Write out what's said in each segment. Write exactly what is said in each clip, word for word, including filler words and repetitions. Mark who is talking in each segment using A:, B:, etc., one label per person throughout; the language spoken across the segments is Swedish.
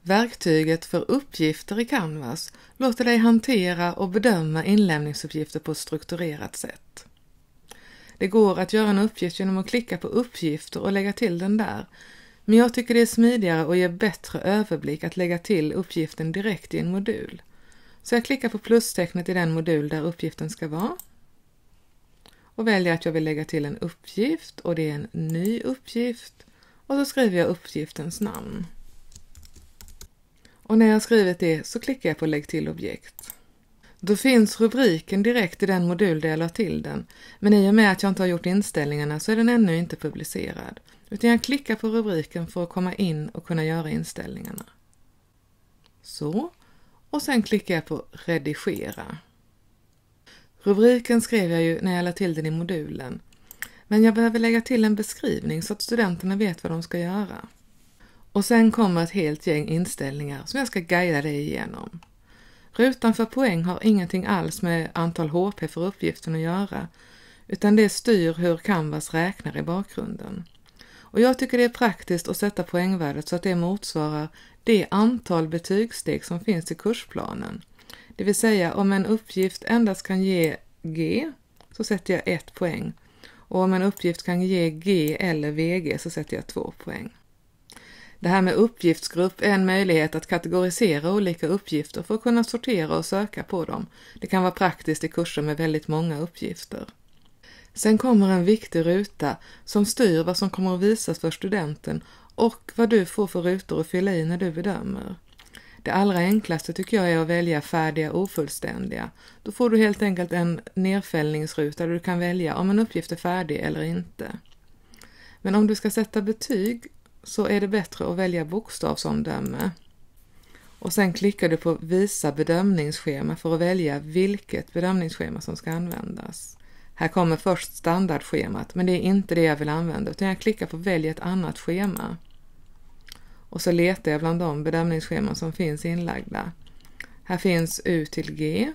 A: Verktyget för uppgifter i Canvas låter dig hantera och bedöma inlämningsuppgifter på ett strukturerat sätt. Det går att göra en uppgift genom att klicka på uppgifter och lägga till den där, men jag tycker det är smidigare och ger bättre överblick att lägga till uppgiften direkt i en modul. Så jag klickar på plustecknet i den modul där uppgiften ska vara och väljer att jag vill lägga till en uppgift, och det är en ny uppgift, och så skriver jag uppgiftens namn. Och när jag har skrivit det så klickar jag på lägg till objekt. Då finns rubriken direkt i den modul där jag la till den, men i och med att jag inte har gjort inställningarna så är den ännu inte publicerad. Utan jag klickar på rubriken för att komma in och kunna göra inställningarna. Så, och sen klickar jag på redigera. Rubriken skrev jag ju när jag la till den i modulen, men jag behöver lägga till en beskrivning så att studenterna vet vad de ska göra. Och sen kommer ett helt gäng inställningar som jag ska guida dig igenom. Rutan för poäng har ingenting alls med antal H P för uppgiften att göra, utan det styr hur Canvas räknar i bakgrunden. Och jag tycker det är praktiskt att sätta poängvärdet så att det motsvarar det antal betygssteg som finns i kursplanen. Det vill säga om en uppgift endast kan ge G så sätter jag ett poäng, och om en uppgift kan ge G eller V G så sätter jag två poäng. Det här med uppgiftsgrupp är en möjlighet att kategorisera olika uppgifter för att kunna sortera och söka på dem. Det kan vara praktiskt i kurser med väldigt många uppgifter. Sen kommer en viktig ruta som styr vad som kommer att visas för studenten och vad du får för rutor att fylla i när du bedömer. Det allra enklaste tycker jag är att välja färdiga och ofullständiga. Då får du helt enkelt en nedfällningsruta där du kan välja om en uppgift är färdig eller inte. Men om du ska sätta betyg så är det bättre att välja bokstavsomdöme. Och sen klickar du på visa bedömningsschema för att välja vilket bedömningsschema som ska användas. Här kommer först standardschemat, men det är inte det jag vill använda, utan jag klickar på välja ett annat schema. Och så letar jag bland de bedömningsscheman som finns inlagda. Här finns U till G.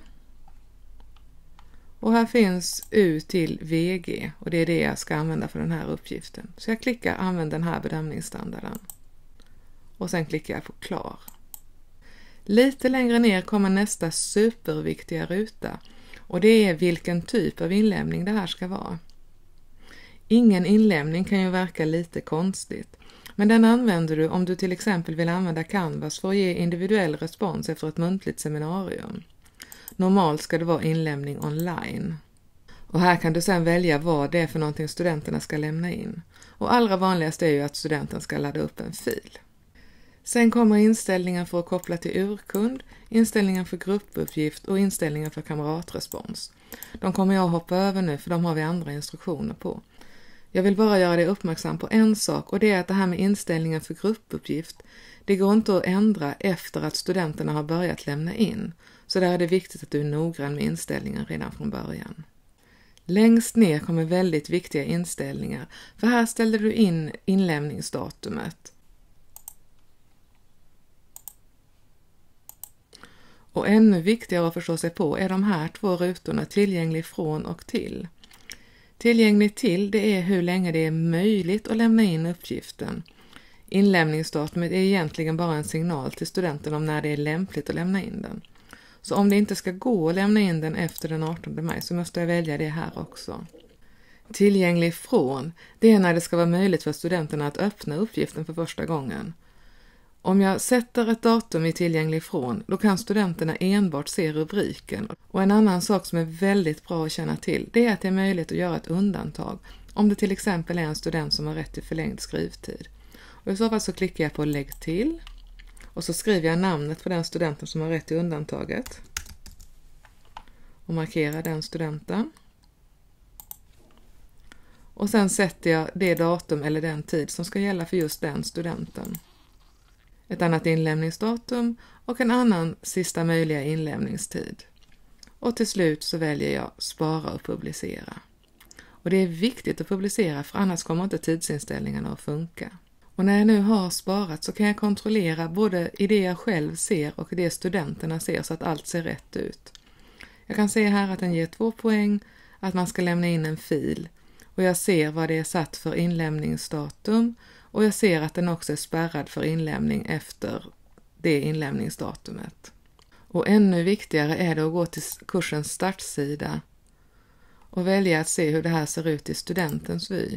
A: Och här finns U till V G, och det är det jag ska använda för den här uppgiften. Så jag klickar använd den här bedömningsstandarden. Och sen klickar jag på klar. Lite längre ner kommer nästa superviktiga ruta, och det är vilken typ av inlämning det här ska vara. Ingen inlämning kan ju verka lite konstigt, men den använder du om du till exempel vill använda Canvas för att ge individuell respons efter ett muntligt seminarium. Normalt ska det vara inlämning online. Och här kan du sedan välja vad det är för någonting studenterna ska lämna in. Och allra vanligast är ju att studenten ska ladda upp en fil. Sen kommer inställningen för att koppla till urkund, inställningen för gruppuppgift och inställningen för kamratrespons. De kommer jag hoppa över nu, för de har vi andra instruktioner på. Jag vill bara göra dig uppmärksam på en sak, och det är att det här med inställningen för gruppuppgift, det går inte att ändra efter att studenterna har börjat lämna in. Så där är det viktigt att du är noggrann med inställningen redan från början. Längst ner kommer väldigt viktiga inställningar, för här ställer du in inlämningsdatumet. Och ännu viktigare att förstå sig på är de här två rutorna tillgänglig från och till. Tillgänglig till, det är hur länge det är möjligt att lämna in uppgiften. Inlämningsdatumet är egentligen bara en signal till studenten om när det är lämpligt att lämna in den. Så om det inte ska gå att lämna in den efter den artonde maj så måste jag välja det här också. Tillgänglig från, det är när det ska vara möjligt för studenterna att öppna uppgiften för första gången. Om jag sätter ett datum i tillgänglig från, då kan studenterna enbart se rubriken. Och en annan sak som är väldigt bra att känna till, det är att det är möjligt att göra ett undantag. Om det till exempel är en student som har rätt till förlängd skrivtid. Och i så fall så klickar jag på lägg till. Och så skriver jag namnet på den studenten som har rätt till undantaget. Och markerar den studenten. Och sen sätter jag det datum eller den tid som ska gälla för just den studenten. Ett annat inlämningsdatum och en annan sista möjliga inlämningstid. Och till slut så väljer jag spara och publicera. Och det är viktigt att publicera, för annars kommer inte tidsinställningarna att funka. Och när jag nu har sparat så kan jag kontrollera både i det jag själv ser och i det studenterna ser så att allt ser rätt ut. Jag kan se här att den ger två poäng, att man ska lämna in en fil. Och jag ser vad det är satt för inlämningsdatum. Och jag ser att den också är spärrad för inlämning efter det inlämningsdatumet. Och ännu viktigare är det att gå till kursens startsida och välja att se hur det här ser ut i studentens vy.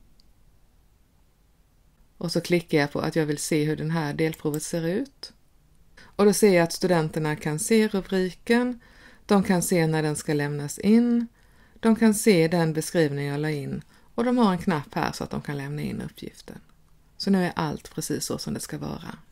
A: Och så klickar jag på att jag vill se hur den här delprovet ser ut. Och då ser jag att studenterna kan se rubriken, de kan se när den ska lämnas in, de kan se den beskrivning jag la in och de har en knapp här så att de kan lämna in uppgiften. Så nu är allt precis så som det ska vara.